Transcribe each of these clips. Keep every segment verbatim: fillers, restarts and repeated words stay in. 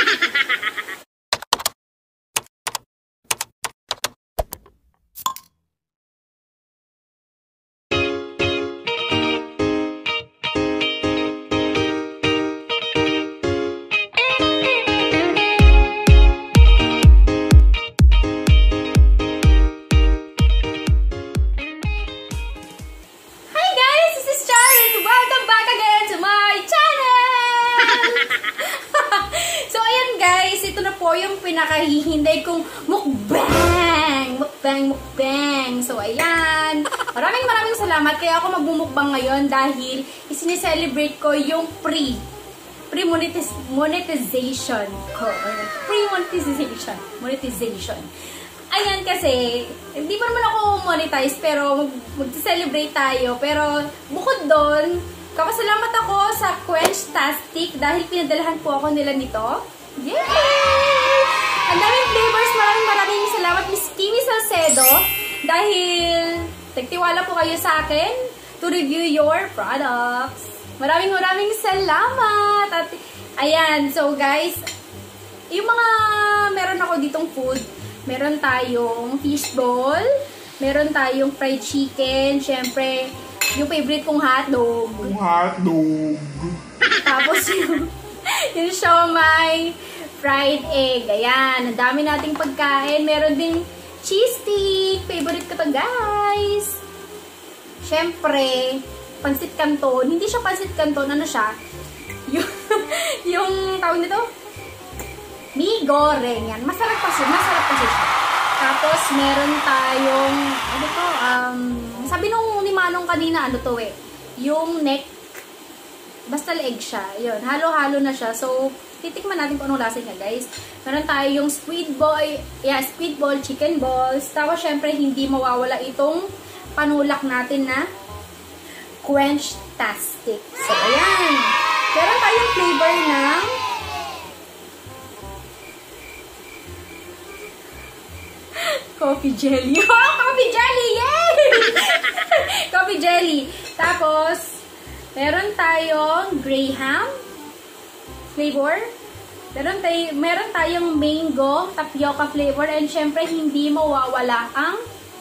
Yung pinakahihinday kong mukbang! Mukbang, mukbang! So, ayan. Maraming maraming salamat. Kaya ako magbumukbang ngayon dahil isineselebrate ko yung pre. Pre-monetization ko. Pre-monetization. Monetization. Ayan kasi, hindi pa naman ako monetize pero mag-celebrate tayo. Pero bukod doon, kapasalamat ako sa Quenchtastic dahil pinadalahan po ako nila nito. Yay! Ang daming flavors. Maraming maraming salamat, Miss Kimi Salcedo. Dahil nagtiwala po kayo sa akin to review your products. Maraming maraming salamat. At ayan, so guys, yung mga meron ako ditong food, meron tayong fishball, meron tayong fried chicken, syempre, yung favorite kong hotdog. Hotdog. Tapos yung yung siomai, fried egg. Ayan, ang dami nating pagkain. Meron din cheese stick. Favorite ko to, guys. Siyempre, pansit canton. Hindi siya pansit canton. Ano siya? Yung, yung tawag nito? Mi goreng. Yan. Masarap pa siya. Masarap pa siya. Tapos, meron tayong, ano to? Um, sabi nung ni Manong kanina, ano to eh? Yung neck. Basta leeg siya. Yun. Halo-halo na siya. So, titikman natin kung anong lasa niya, guys. Meron tayo yung squid ball, yeah, squid ball, chicken balls. Tapos, syempre, hindi mawawala itong panulak natin na Quenchtastic. So, ayan. Meron tayong flavor ng coffee jelly. Oh, coffee jelly! Yay! Coffee jelly. Tapos, meron tayong Graham flavor. Meron, tay meron tayong mango, tapioca flavor. And syempre, hindi mawawala ang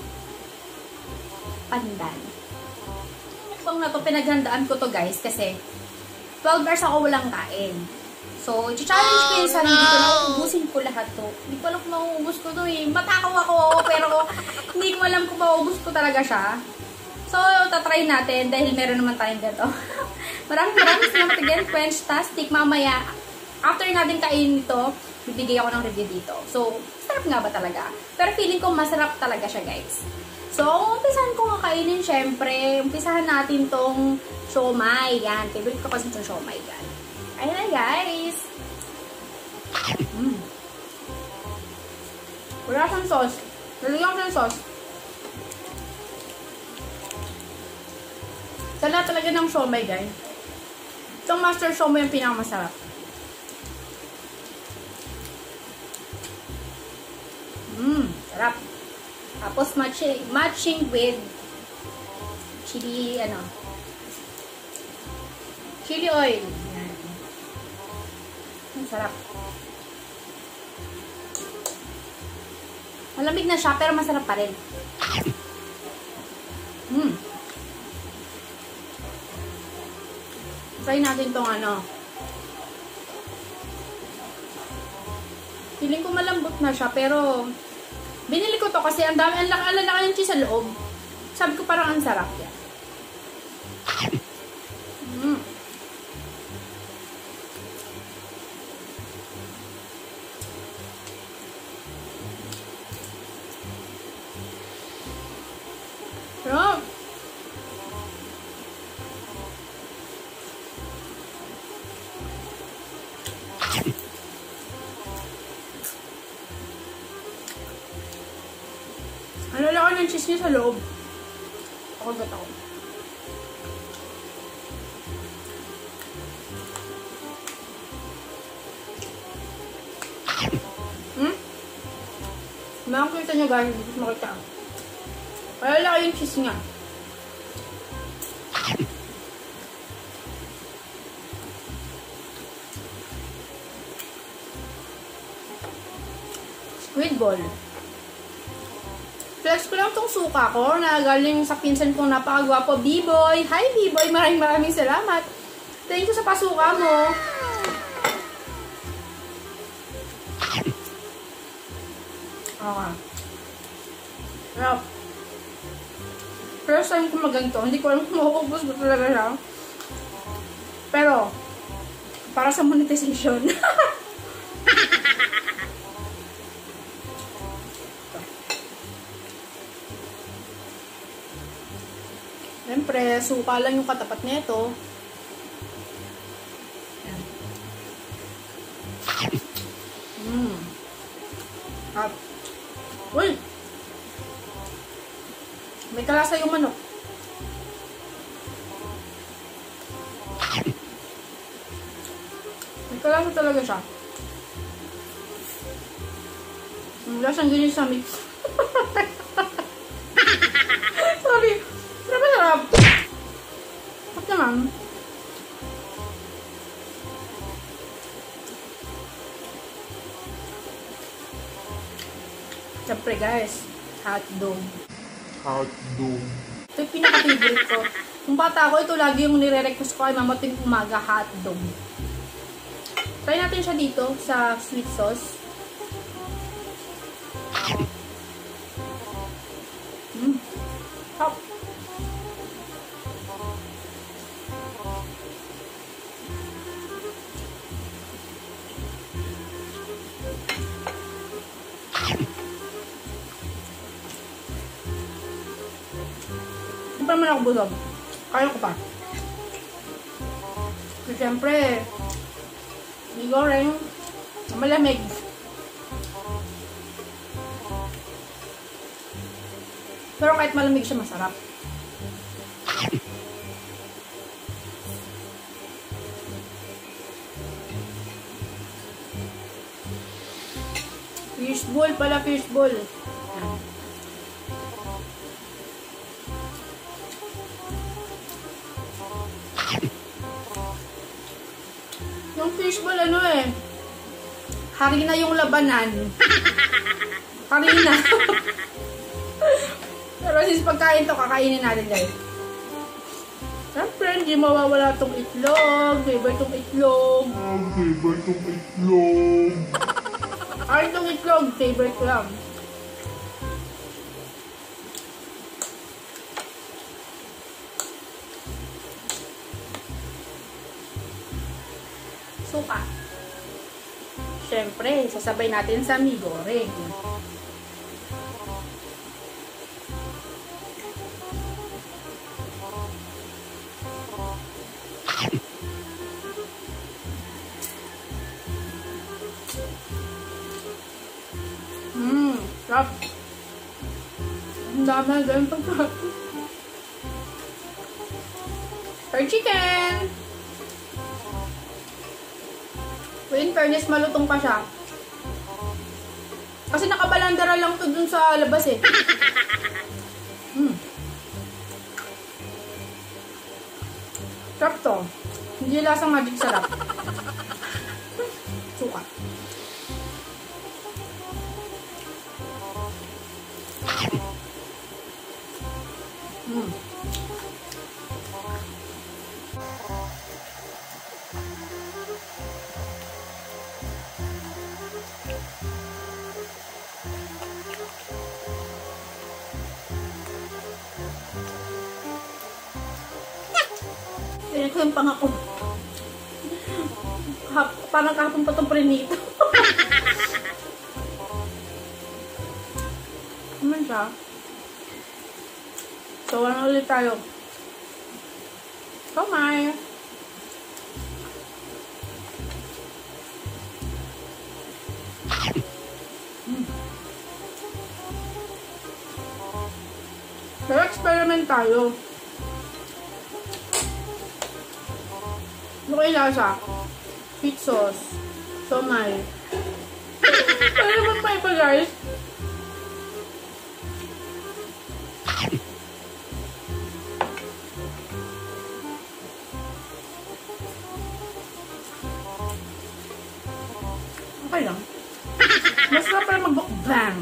pandan. Kung na to, pinaghandaan ko to, guys, kasi twelve hours ako walang kain. So, i-challenge ko yung sarili ko na ubusin ko lahat to. Hindi ko alam kung mauubos ko to eh. Matakaw ako, pero hindi ko alam kung mauubos ko talaga siya. So, tatry natin dahil meron naman tayong gato. Maraming maraming salamat again, Quenchtastic. Mamaya, after natin kainin ito, bibigay ako ng review dito. So, sarap nga ba talaga? Pero feeling ko masarap talaga siya, guys. So, umpisahan ko kakainin, syempre. Umpisahan natin tong siomai. Yan. Favorite ko kasi itong siomai. Yan. Ayan na, guys. Mm. Wala siyang sauce. Nalagyan ko siyang sauce. Sa lahat talaga ng siomai, guys. Itong master siomai yung pinakamasarap. Mmm, sarap. Tapos matching, matching with chili, ano, chili oil. Yan. Ang sarap. Malamig na siya, pero masarap pa rin. Mmm. Try natin tong ano. Feeling ko malambot na siya, pero binili ko to kasi ang dami, ang laki ng cheese sa loob. Sabi ko parang ang sarap yan. Mm. Sarap. Ano lang ako ng cheese niya sa loob. Ako gata ko. Hmm? Makakita niyo, guys. Hindi ko makita. Kaya lang yung cheese niya. With ball. Flex ko lang tong suka ko na galing sa pinsan kong napakagwapo, B-Boy. Hi, B-Boy. Maraming maraming salamat. Thank you sa pasuka mo. Okay. Sarap. First time ko maganto. Hindi ko alam kung maubos ko talaga siya. Pero, para sa monetization. Siyempre, suka lang yung katapat nito. Mmm. At, uy! May kalasa yung manok. May kalasa talaga siya. Ang lasang ganyan sa mix. Sorry. Sarap na sarap. Sarap naman. Siyempre guys, hotdog. Hotdog. Ito yung pinaka-favorite ko. Kung bata ko, ito lagi yung nire-request ko kay mama tuwing umaga, hotdog. Try natin siya dito sa sweet sauce. Mmm. Hop. Hindi pa naman ako busog. Kaya ko pa. So, siyempre, may goreng na malamig. Pero kahit malamig siya, masarap. Fishball pala, fishball. Yung fishball ano eh, harina yung labanan. Harina. Pero since pagkain to, kakainin natin guys. Siyempre, hindi mawawala tong itlog. Favorite tong itlog. Ang favorite tong itlog. Ay, itong itlog. Favorite ko lang. Suka. Siyempre, sasabay natin sa mi goreng. Mmm, sarap. Ang dami na ganun pagkakas. Fried chicken! In fairness, malutong pa siya. Kasi nakabalandara lang to dun sa labas eh. Mm. Sarap to. Hindi lasang magic sarap. Suka. Mm. Kaya ko yung pangako. Parang kahapon pa itong prinito. Naman siya. So, ano ulit tayo? Kamay! Mm. So, experiment tayo. Ano kayo lasa? Sweet sauce. Somay. Ano naman pa iba guys? Okay lang. Masarap pala mag-bukbang.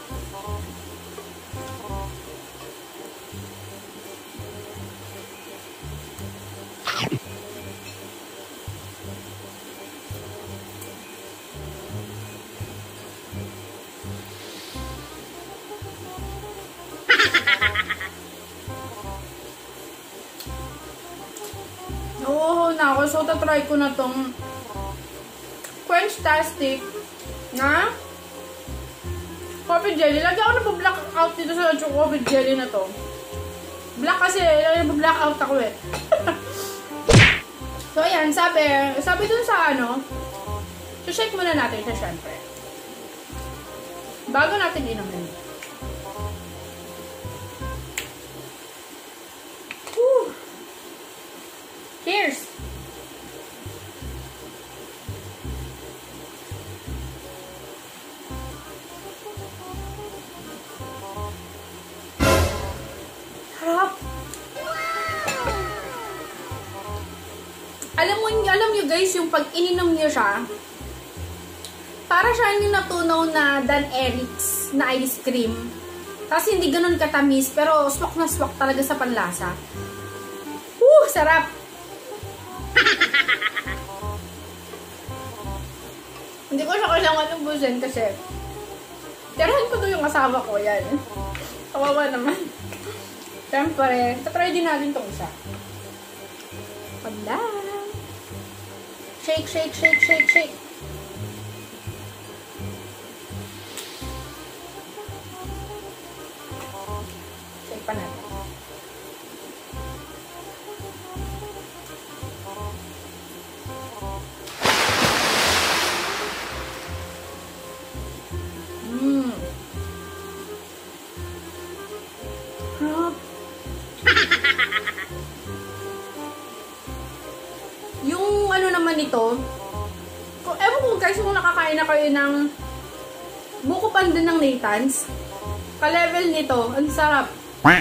Oo na ako. So, tatry ko na tong Quench-tastic na coffee jelly. Lagi ako napo-black out dito sa coffee jelly na to. Black kasi, lagi napo-black out ako eh. So, ayan. Sabi, sabi dun sa ano, so, shake muna natin siya syempre. Bago natin inumin. Woo! Cheers! Harap! Alam mo, alam nyo guys, yung pag ininom nyo siya, para siya yung natunaw na Dan Eric's na ice cream. Kasi hindi ganun katamis, pero swak na swak talaga sa panlasa. Woo! Sarap! Hindi ko siya kailangan ubusin kasi tirahan ko doon yung asawa ko. Yan. Kawawa naman. Siyempre, tatry din natin itong isa. Pagla! Shake, shake, shake, shake, shake. Shake pa natin. Mmm. Huh? Yung ano naman ito, kung, ewan ko guys kung nakakain na kayo ng buko pandan ng Nathan's, ka-level nito, ang sarap.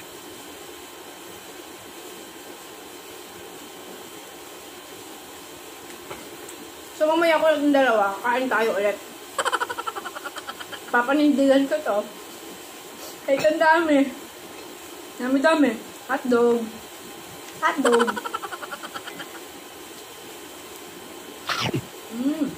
So mamaya ko yung dalawa, kain tayo ulit. Papanindigan ko to. Ay, ang dami. Dami-dami. Hotdog. Hotdog. Mmm.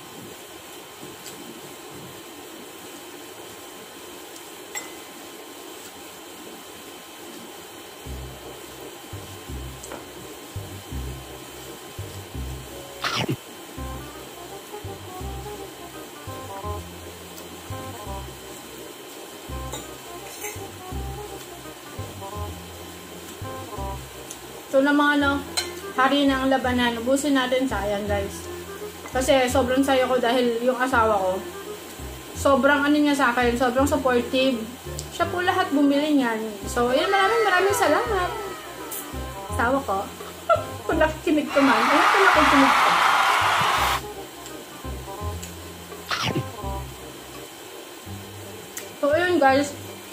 So, na mga ano, hari ng labanan, ubusin natin sayang guys. Kasi sobrang saya ko dahil yung asawa ko, sobrang ano niya sa akin, sobrang supportive. Siya po lahat bumili niyan. So, yun, maraming maraming salamat. Asawa ko. Kung nakikinig ko man. Ano kung nakikinig ko? So, ayun guys.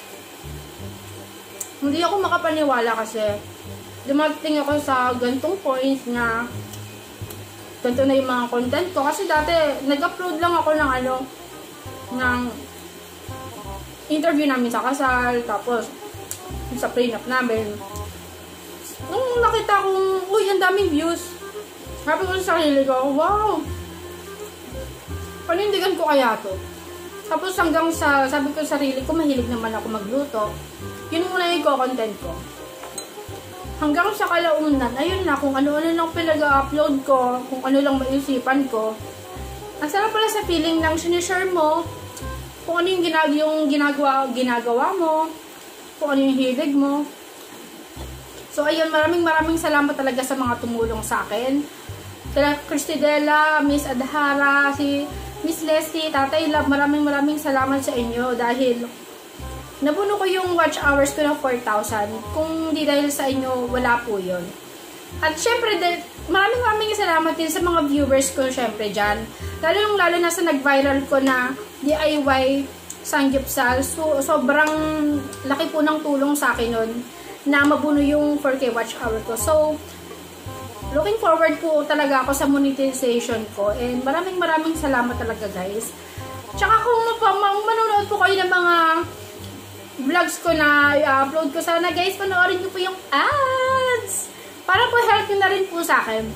Hindi ako makapaniwala kasi dumating ako sa gantong point na ganito na yung mga content ko. Kasi dati, nag-upload lang ako ng ano, ng interview namin sa kasal, tapos sa prenup namin. Nung nakita kong, uy, ang daming views, sabi ko sa sarili ko, wow, panindigan ko kaya to. Tapos hanggang sa, sabi ko sa sarili ko, mahilig naman ako magluto. Yun muna yung content ko. Hanggang sa kalaunan, ayun na, kung ano-ano lang pinag-upload ko, kung ano lang maisipan ko. Ang sarap pala sa feeling ng sinishare mo, kung ano yung, ginag yung ginagawa, ginagawa mo, kung ano yung hilig mo. So, ayun, maraming maraming salamat talaga sa mga tumulong sa akin. Kaya Christidela, Miss Adhara, si Miss Leslie, Tatay Love, maraming maraming salamat sa inyo dahil napuno ko yung watch hours ko ng four thousand. Kung di dahil sa inyo, wala po yun. At syempre, maraming maraming salamat din sa mga viewers ko syempre dyan. Lalo yung lalo na sa nag-viral ko na D I Y Sanggipsal. So, sobrang laki po ng tulong sa akin nun na mabuno yung four K watch hour ko. So, looking forward po talaga ako sa monetization ko. And maraming maraming salamat talaga guys. Tsaka kung mapamang manonood po kayo ng mga vlogs ko na i-upload ko, sana guys, panoorin nyo po yung ads. Para po help nyo na rin po sa akin.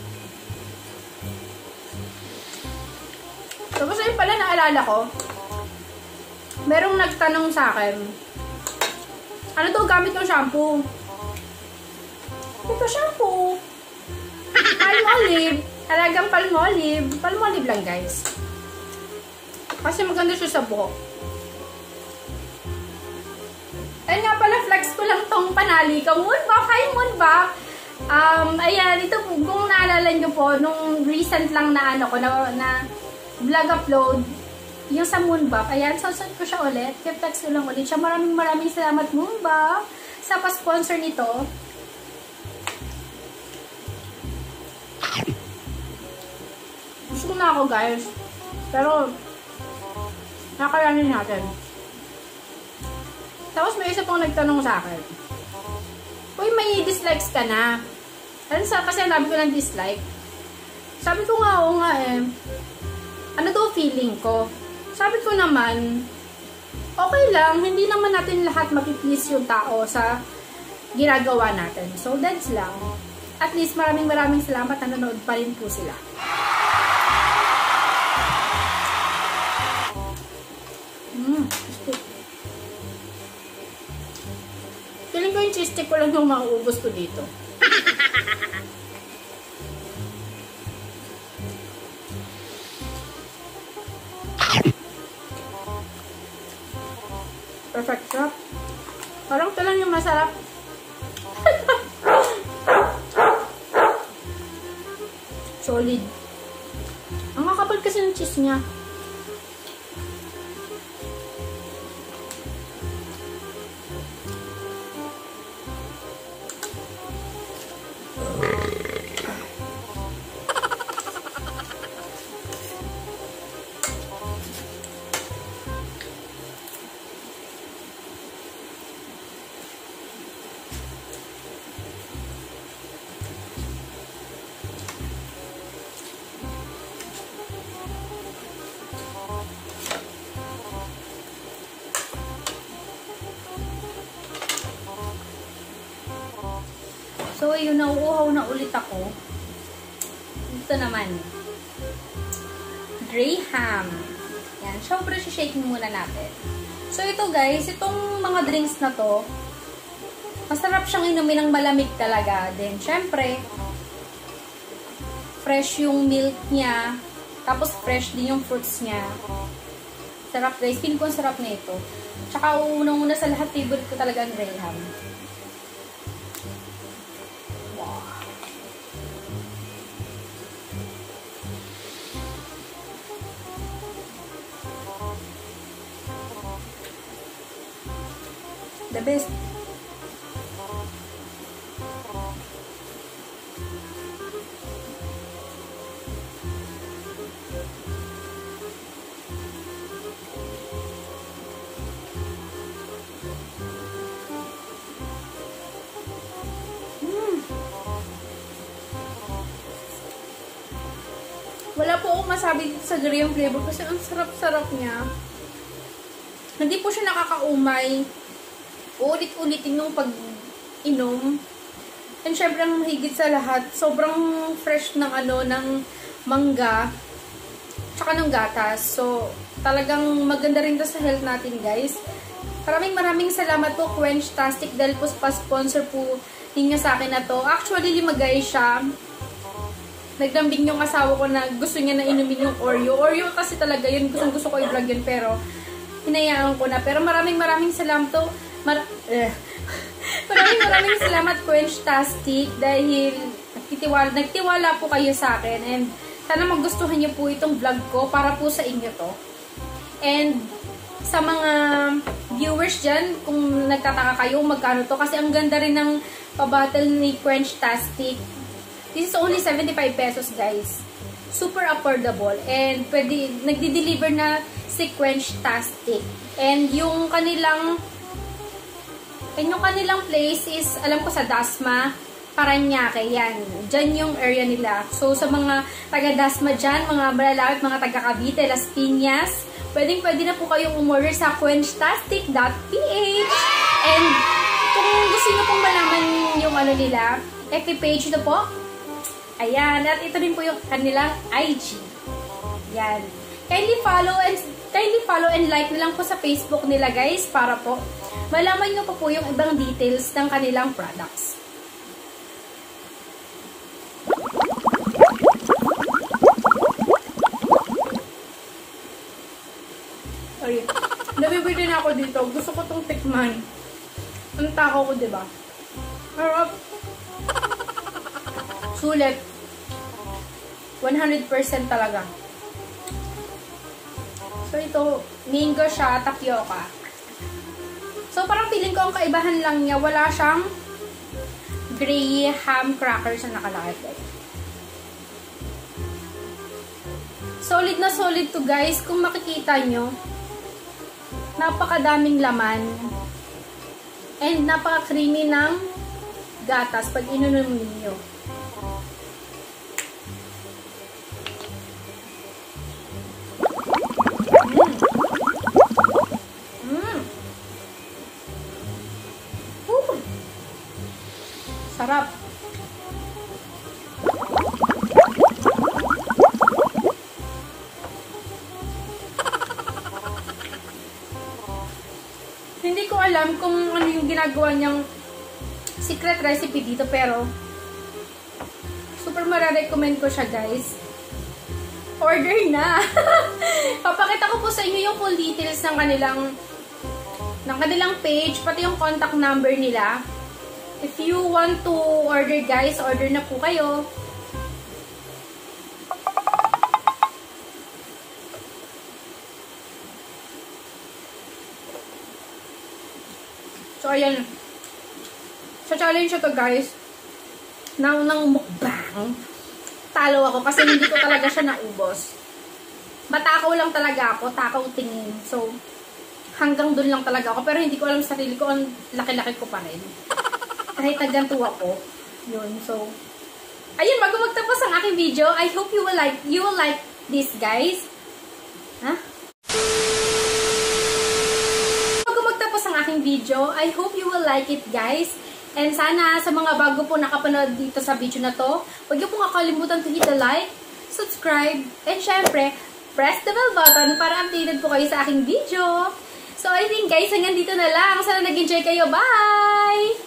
Tapos ayun pala, naalala ko, merong nagtanong sa akin, ano to gamit yung shampoo? Ito shampoo. Palmolive. Talagang Palmolive. Palmolive lang guys. Kasi maganda siya sa buhok. Ayun nga pala, flex ko lang tong panali ka. Moonbuff. Hi Moonbuff. Um, ayan, ito kung naalala nyo po, nung recent lang na ano ko, na, na vlog upload, yung sa Moonbuff. Ayan, sasad ko siya ulit. Flex ko lang ulit siya. Maraming maraming salamat Moonbuff sa pa-sponsor nito. Gusto na ako guys. Pero, nakakayanin natin. Tapos may isa pong nagtanong sa akin, uy, may dislikes ka na. Ano sa, kasi nabi ko ng dislike. Sabi ko nga, oo nga eh. Ano to feeling ko? Sabi ko naman, okay lang, hindi naman natin lahat mapiplease yung tao sa ginagawa natin. So, that's lang. At least maraming maraming salamat, nanonood pa rin po sila. Mm, stick. Feeling ko yung cheese stick ko lang yung mauubos ko dito. Perfect shop. Parang ito lang yung masarap. Solid. Ang kakapal kasi ng cheese niya. So, yun, nauuhaw na ulit ako. Ito naman. Graham. Yan. Siyempre, shaking muna natin. So, ito guys, itong mga drinks na to, masarap siyang inumin ng malamig talaga. Then, syempre, fresh yung milk niya. Tapos, fresh din yung fruits niya. Sarap guys. Pin ko ang sarap na ito. Tsaka, unang-una sa lahat, favorite ko talaga ang Graham. The best. Mm. Wala po akong masabi dito sa Graham flavor kasi ang sarap-sarap niya. Hindi po siya nakakaumay. Ulit-ulitin yung pag-inom. And syempre, ang mahigit sa lahat, sobrang fresh ng ano, ng mangga, tsaka ng gatas. So, talagang maganda rin to sa health natin, guys. Maraming maraming salamat po, Quenchtastic, dahil po pa-sponsor po ninyo sa akin na to. Actually, limagay siya. Nagdambing yung asawa ko na gusto niya na inumin yung Oreo. Oreo kasi talaga yun, gustong gusto ko i-vlog yun, pero hinayaan ko na. Pero maraming maraming salamat to. Mar eh. Maraming maraming salamat Quenchtastic dahil nagtiwala, nagtiwala po kayo sa akin and sana magustuhan niyo po itong vlog ko para po sa inyo to. And sa mga viewers dyan, kung nagtataka kayo magkano to, kasi ang ganda rin ng pabattle ni Quenchtastic. This is only seventy-five pesos guys. Super affordable and pwede, nagdi-deliver na si Quenchtastic. And yung kanilang And yung kanilang place is, alam ko sa Dasma, Paranaque, yan. Diyan yung area nila. So, sa mga taga-Dasma dyan, mga malalapit, mga taga-Cavite, Las Piñas, pwedeng pwede na po kayong umorder sa quenchtastic dot p h. And, kung gusto nyo pong malaman yung ano nila, active page na po. Ayan. At ito rin po yung kanilang I G. Yan. Kindly follow and kindly follow and like na lang po sa Facebook nila, guys, para po malaman nyo po po yung ibang details ng kanilang products. Sorry. Nabibili na ako dito. Gusto ko tong tikman. Ang takaw ko, diba? Harap. Sulit. one hundred percent talaga. So, ito, mango siya, tapioca. So, parang feeling ko ang kaibahan lang niya, wala siyang Graham crackers na nakalagay. Solid na solid to, guys. Kung makikita nyo, napakadaming laman. And napaka-creamy ng gatas pag inunom ninyo. Sarap. Hindi ko alam kung ano yung ginagawa niyang secret recipe dito, pero super mara-recommend ko siya, guys. Order na! Papakita ko po sa inyo yung full details ng kanilang ng kanilang page, pati yung contact number nila. If you want to order, guys, order na po kayo. So, ayan. Sa challenge ito, guys, ng, ng mukbang, talo ako kasi hindi ko talaga siya naubos. Matakaw lang talaga ako, takaw tingin. So, hanggang dun lang talaga ako. Pero hindi ko alam sa sarili ko, ang laki-laki ko pa rin. Kahit naganto ako. Yun. So, ayun, bago magtapos ang aking video, I hope you will like, you will like this, guys. Ha? Bago magtapos ang aking video, I hope you will like it, guys. And sana sa mga bago po nakapanood dito sa video na to, huwag niyo pong kakalimutan to hit the like, subscribe, and syempre, press the bell button para updated po kayo sa aking video. So, I think, guys, hanggang dito na lang. Sana nag-enjoy kayo. Bye!